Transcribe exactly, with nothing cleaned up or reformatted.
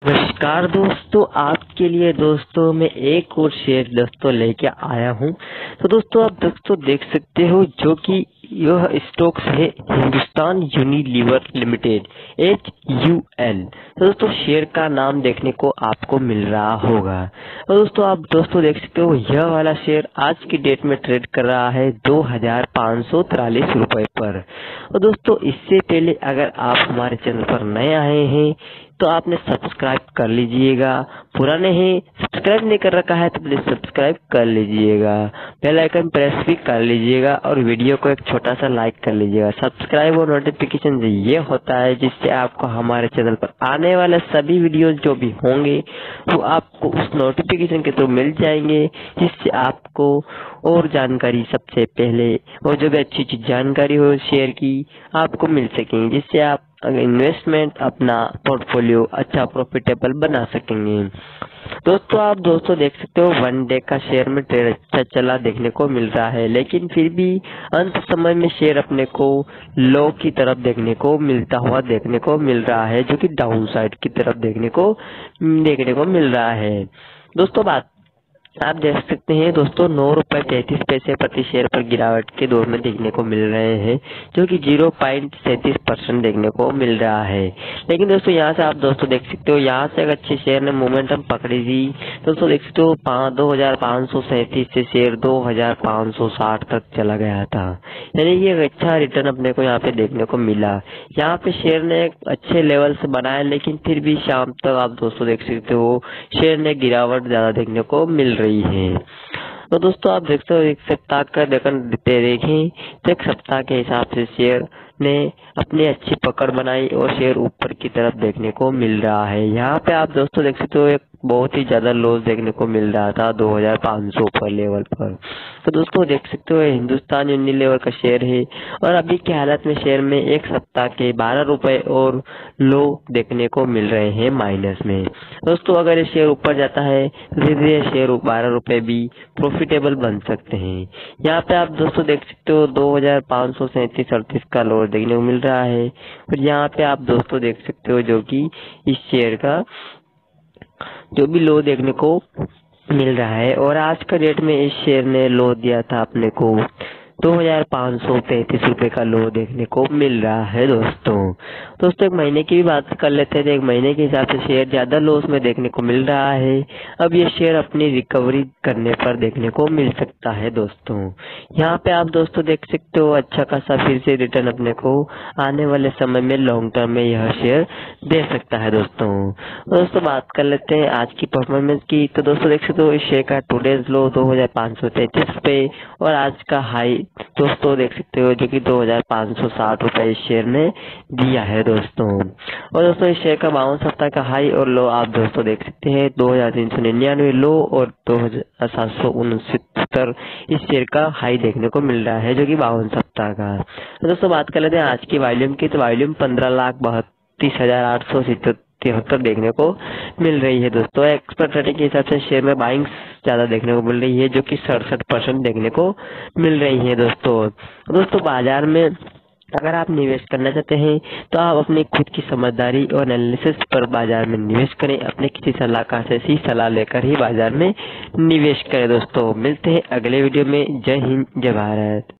नमस्कार दोस्तों, आपके लिए दोस्तों मैं एक और शेयर दोस्तों लेके आया हूं। तो दोस्तों आप दोस्तों देख सकते हो जो कि यह स्टॉक्स है Hindustan Unilever limited H U L. तो दोस्तों शेयर का नाम देखने को आपको मिल रहा होगा। और दोस्तों आप दोस्तों देख सकते हो यह वाला शेयर आज की डेट में ट्रेड कर रहा है दो हजार पाँच सौ तिरालीस रुपए पर। और दोस्तों इससे पहले अगर आप हमारे चैनल पर नए आए हैं तो आपने सब्सक्राइब कर लीजिएगा, पुराने हैं सब्सक्राइब नहीं कर रखा है तो प्लीज सब्सक्राइब कर लीजिएगा, बेल आइकन प्रेस भी कर लीजिएगा और वीडियो को एक छोटा सा लाइक कर लीजिएगा। सब्सक्राइब और नोटिफिकेशन ये होता है जिससे आपको हमारे चैनल पर आने वाले सभी वीडियोस जो भी होंगे वो आपको उस नोटिफिकेशन के थ्रू मिल जाएंगे, जिससे आपको और जानकारी सबसे पहले और जो भी अच्छी अच्छी जानकारी हो शेयर की आपको मिल सकेंगे, जिससे आप अगर इन्वेस्टमेंट अपना पोर्टफोलियो अच्छा प्रॉफिटेबल बना सकेंगे। दोस्तों आप दोस्तों देख सकते हो वन डे का शेयर में ट्रेड अच्छा चला देखने को मिल रहा है, लेकिन फिर भी अंत समय में शेयर अपने को लो की तरफ देखने को मिलता हुआ देखने को मिल रहा है, जो कि डाउन साइड की तरफ देखने को देखने को मिल रहा है। दोस्तों बात आप देख सकते हैं दोस्तों नौ रुपए तैतीस पैसे प्रति शेयर पर गिरावट के दौर में देखने को मिल रहे हैं, जो कि जीरो पॉइंट सैंतीस परसेंट देखने को मिल रहा है। लेकिन दोस्तों यहाँ से आप दोस्तों देख सकते हो यहाँ से एक अच्छे शेयर ने मोमेंटम पकड़ी थी। दोस्तों देख सकते हो दो हजार पाँच सौ सैंतीस से शेयर दो हजार पाँच सौ साठ तक चला गया था, यानी कि एक अच्छा रिटर्न अपने को यहाँ पे देखने को मिला। यहाँ पे शेयर ने एक अच्छे लेवल से बनाया, लेकिन फिर भी शाम तक आप दोस्तों देख सकते हो शेयर ने गिरावट ज्यादा देखने को मिल रही है। तो दोस्तों आप देखते हो एक सप्ताह का देखें तो एक सप्ताह के हिसाब से शेयर ने अपनी अच्छी पकड़ बनाई और शेयर ऊपर की तरफ देखने को मिल रहा है। यहाँ पे आप दोस्तों देख सकते हो एक बहुत ही ज्यादा लॉस देखने को मिल रहा था दो हजार पाँच सौ पर लेवल पर। तो दोस्तों देख सकते हो हिंदुस्तान यूनिलीवर का शेयर है और अभी की हालत में शेयर में एक सप्ताह के बारह रुपए और लो देखने को मिल रहे हैं माइनस में। दोस्तों अगर ये शेयर ऊपर जाता है तो धीरे धीरे शेयर बारह रुपए भी प्रॉफिटेबल बन सकते हैं। यहाँ पे आप दोस्तों देख सकते हो दो हजार पाँच सौ सैंतीस अड़तीस का लो देखने को मिल रहा है। और यहाँ पे आप दोस्तों देख सकते हो जो कि इस शेयर का जो भी लो देखने को मिल रहा है, और आज का डेट में इस शेयर ने लो दिया था अपने को दो हजार पाँच सौ तैतीस रुपए का लो देखने को मिल रहा है। दोस्तों दोस्तों एक महीने की भी बात कर लेते हैं तो एक महीने के हिसाब से शेयर ज्यादा लॉस में देखने को मिल रहा है। अब ये शेयर अपनी रिकवरी करने पर देखने को मिल सकता है। दोस्तों यहाँ पे आप दोस्तों देख सकते हो अच्छा खासा फिर से रिटर्न अपने को आने वाले समय में लॉन्ग टर्म में यह शेयर दे सकता है। दोस्तों दोस्तों बात कर लेते हैं आज की परफॉर्मेंस की। तो दोस्तों देख सकते हो इस शेयर का टूडेज लो दो हजार पाँच सौ तैतीस रुपए और आज का हाई दोस्तों देख सकते हो जो कि दो हजार पाँच सौ साठ रुपए इस शेयर ने दिया है। दोस्तों और दोस्तों इस शेयर का बावन सप्ताह का हाई और लो आप दोस्तों देख सकते हैं दो हजार तीन सौ निन्यानवे लो और दो हजार सात सौ उनसत्तर इस शेयर का हाई देखने को मिल रहा है, जो कि बावन सप्ताह का। तो दोस्तों बात कर लेते हैं आज की वॉल्यूम की। तो वॉल्यूम पंद्रह लाख बत्तीस हजार आठ सौ तिहत्तर देखने को मिल रही है। दोस्तों एक्सपर्ट रेटिंग के हिसाब से शेयर में बाइंग ज्यादा देखने को मिल रही है, जो कि सड़सठ परसेंट देखने को मिल रही है। दोस्तों दोस्तों बाजार में अगर आप निवेश करना चाहते हैं तो आप अपनी खुद की समझदारी और एनालिसिस पर बाजार में निवेश करें, अपने किसी सलाहकार से सी सलाह लेकर ही बाजार में निवेश करें। दोस्तों मिलते हैं अगले वीडियो में। जय हिंद जय भारत।